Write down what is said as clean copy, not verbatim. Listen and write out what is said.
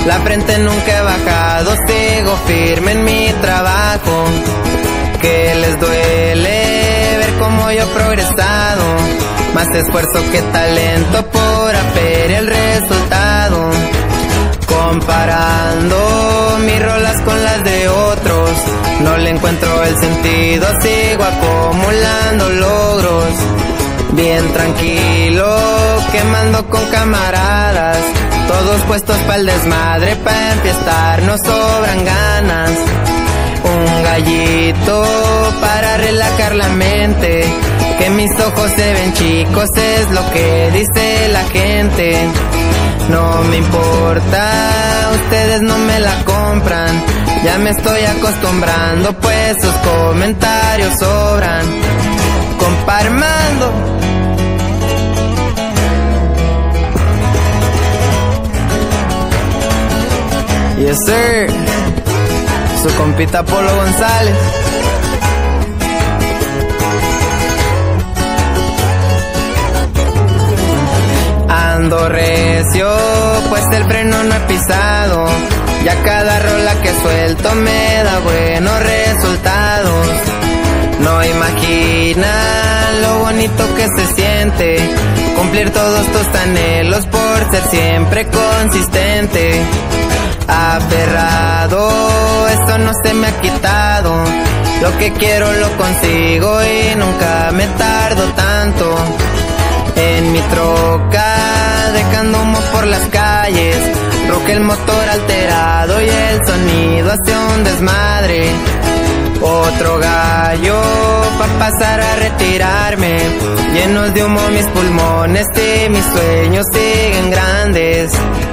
La frente nunca he bajado, sigo firme en mi trabajo. Que les duele ver cómo yo he progresado, más esfuerzo que talento, pura feria el resultado. Comparando mis rolas con las de otros, no le encuentro el sentido, sigo acumulando logros. Bien tranquilo, quemando con camaradas, todos puestos pa'l desmadre, pa' enfiestar nos sobran ganas. Un gallito para relajar la mente, que mis ojos se ven chicos, es lo que dice la gente. No me importa, ustedes no me la compran, ya me estoy acostumbrando, pues sus comentarios sobran. Compa Armando. Yes sir, su compita Polo González. Ando recio, pues el freno no he pisado, ya cada rola que suelto me da buenos resultados. No imaginan lo bonito que se siente cumplir todos tus anhelos por ser siempre consistente. Aferrado, esto no se me ha quitado, lo que quiero lo consigo y nunca me tardo tanto. En mi troca, dejando humo por las calles, roque el motor alterado y el sonido hace un desmadre. Otro gallo pa' pasar a retirarme, llenos de humo mis pulmones y mis sueños siguen grandes.